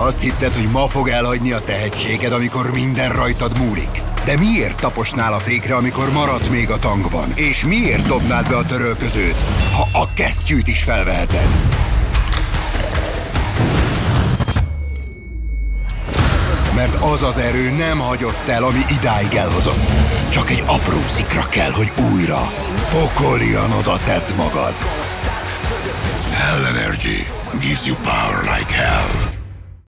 Azt hitted, hogy ma fog elhagyni a tehetséged, amikor minden rajtad múlik. De miért taposnál a fékre, amikor maradt még a tankban? És miért dobnád be a törölközőt, ha a kesztyűt is felveheted? Mert az az erő nem hagyott el, ami idáig elhozott. Csak egy apró szikra kell, hogy újra pokolian oda tedd magad. Hell Energy gives you power like hell.